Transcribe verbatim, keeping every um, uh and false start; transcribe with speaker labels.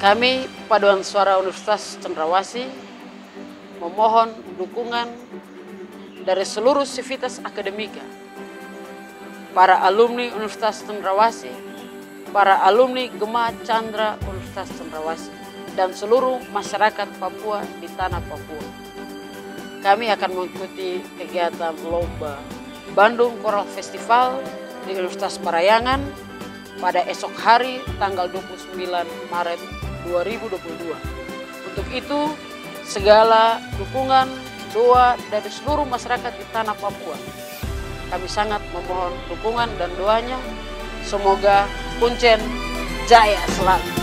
Speaker 1: Kami Paduan Suara Universitas Cendrawasih memohon dukungan dari seluruh sivitas akademika, para alumni Universitas Cendrawasih, para alumni Gema Chandra Universitas Cendrawasih, dan seluruh masyarakat Papua di tanah Papua. Kami akan mengikuti kegiatan lomba Bandung Choral Festival di Universitas Parahyangan pada esok hari tanggal dua puluh sembilan Maret dua ribu dua puluh dua. Untuk itu, segala dukungan, doa dari seluruh masyarakat di tanah Papua, kami sangat memohon dukungan dan doanya. Semoga Kuncen jaya selalu.